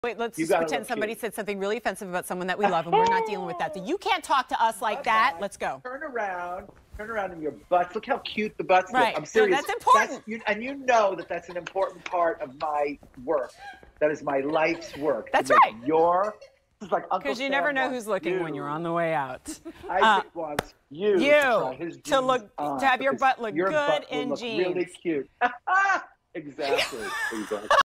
Wait, let's just pretend somebody said something really offensive about someone that we love, and we're not dealing with that. So you can't talk to us like that. Let's go. Turn around in your butts. Look how cute the butts look. I'm serious. So that's important. And you know that that's an important part of my work. That is my life's work. That's right. Because you never know who's looking when you're on the way out. Isaac wants you to have your butt look good in jeans. Really cute. Exactly.